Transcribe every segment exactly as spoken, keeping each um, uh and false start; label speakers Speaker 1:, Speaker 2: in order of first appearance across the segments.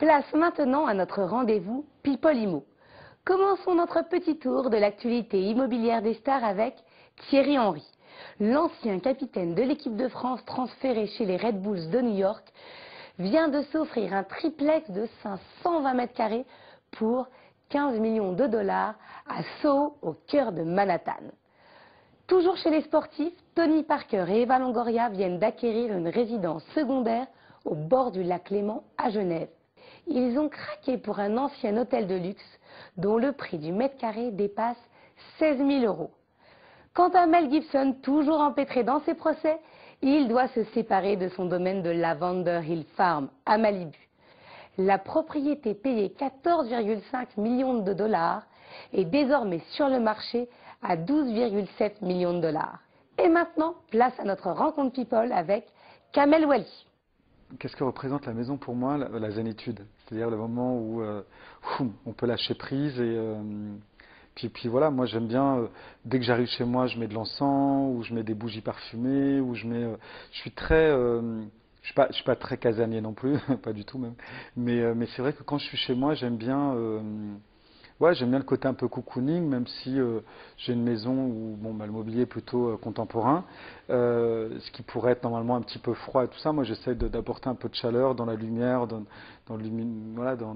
Speaker 1: Place maintenant à notre rendez-vous People Immo. Commençons notre petit tour de l'actualité immobilière des stars avec Thierry Henry. L'ancien capitaine de l'équipe de France transféré chez les Red Bulls de New York vient de s'offrir un triplex de cinq cent vingt mètres carrés pour quinze millions de dollars à Soho, au cœur de Manhattan. Toujours chez les sportifs, Tony Parker et Eva Longoria viennent d'acquérir une résidence secondaire au bord du lac Léman à Genève. Ils ont craqué pour un ancien hôtel de luxe dont le prix du mètre carré dépasse seize mille euros. Quant à Mel Gibson, toujours empêtré dans ses procès, il doit se séparer de son domaine de Lavender Hill Farm à Malibu. La propriété payée quatorze virgule cinq millions de dollars est désormais sur le marché à douze virgule sept millions de dollars. Et maintenant, place à notre rencontre people avec Kamel Wally.
Speaker 2: Qu'est-ce que représente la maison pour moi? La, la zénitude, c'est-à-dire le moment où, euh, où on peut lâcher prise et euh, puis, puis voilà, moi j'aime bien, euh, dès que j'arrive chez moi, je mets de l'encens, ou je mets des bougies parfumées, ou je mets, euh, je suis très, euh, je suis pas, je suis pas très casanier non plus, pas du tout même, mais, euh, mais c'est vrai que quand je suis chez moi, j'aime bien, euh, ouais, j'aime bien le côté un peu cocooning, même si euh, j'ai une maison où bon, bah, le mobilier est plutôt euh, contemporain, euh, ce qui pourrait être normalement un petit peu froid et tout ça. Moi, j'essaie de- d'apporter un peu de chaleur dans la lumière, dans, dans, le lumi- voilà, dans,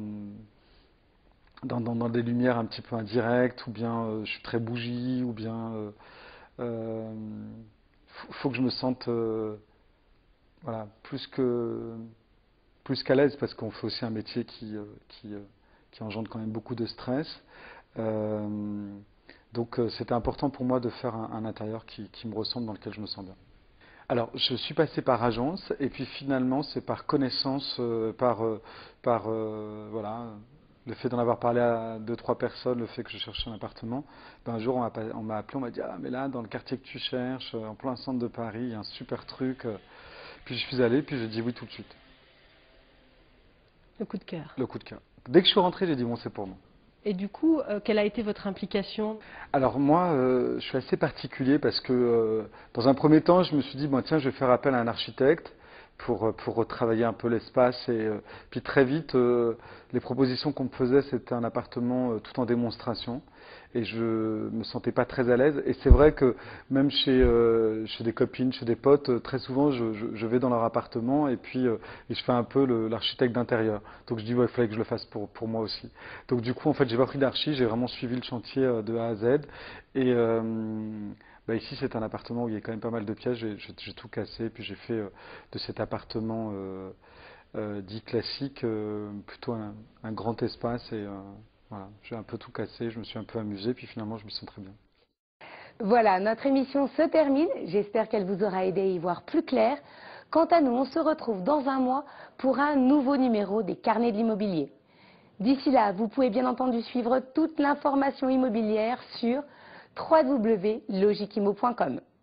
Speaker 2: dans, dans, dans des lumières un petit peu indirectes, ou bien euh, je suis très bougie, ou bien euh, euh, faut, faut que je me sente euh, voilà, plus que plus qu'à l'aise, parce qu'on fait aussi un métier qui, euh, qui, euh, qui engendre quand même beaucoup de stress. Euh, donc euh, c'était important pour moi de faire un, un intérieur qui, qui me ressemble, dans lequel je me sens bien. Alors, je suis passé par agence, et puis finalement, c'est par connaissance, euh, par, euh, par euh, voilà, le fait d'en avoir parlé à deux, trois personnes, le fait que je cherchais un appartement. Ben, un jour, on m'a pas- on m'a appelé, on m'a dit: ah, mais là, dans le quartier que tu cherches, euh, en plein centre de Paris, il y a un super truc. euh. Puis je suis allé, puis j'ai dit oui tout de suite.
Speaker 3: Le coup de cœur.
Speaker 2: Le coup de cœur. Dès que je suis rentré, j'ai dit bon, c'est pour moi.
Speaker 3: Et du coup, euh, quelle a été votre implication?
Speaker 2: Alors moi, euh, je suis assez particulier parce que euh, dans un premier temps, je me suis dit, bon, tiens, je vais faire appel à un architecte pour, euh, pour retravailler un peu l'espace. Et euh, puis très vite, euh, les propositions qu'on me faisait, c'était un appartement euh, tout en démonstration. Et je me sentais pas très à l'aise. Et c'est vrai que même chez, euh, chez des copines, chez des potes, euh, très souvent, je, je, je vais dans leur appartement et puis euh, et je fais un peu le- l'architecte d'intérieur. Donc je dis, ouais, il fallait que je le fasse pour, pour moi aussi. Donc du coup, en fait, j'ai pas pris d'archi, j'ai vraiment suivi le chantier euh, de A à Z. Et euh, bah, ici, c'est un appartement où il y a quand même pas mal de pièces. J'ai j'ai- j'ai tout cassé, puis j'ai fait euh, de cet appartement euh, euh, dit classique euh, plutôt un, un grand espace. Et euh, voilà, j'ai un peu tout cassé, je me suis un peu amusé, puis finalement, je me sens très bien.
Speaker 1: Voilà, notre émission se termine. J'espère qu'elle vous aura aidé à y voir plus clair. Quant à nous, on se retrouve dans un mois pour un nouveau numéro des Carnets de l'immobilier. D'ici là, vous pouvez bien entendu suivre toute l'information immobilière sur w w w point logiquimo point com.